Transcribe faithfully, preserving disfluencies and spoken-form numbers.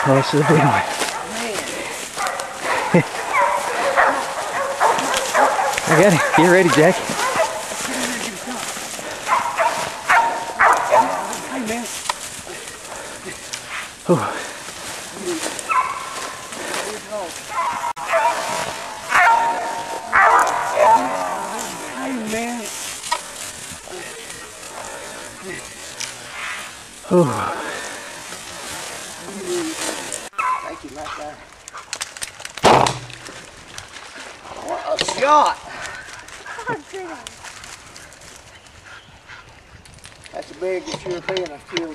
Oh, this is a big one. I got it. Get ready, Jack. Hey, man. Oh. Hey, man. Oh. Thank you, right there. What a shot! That's the biggest European I've killed.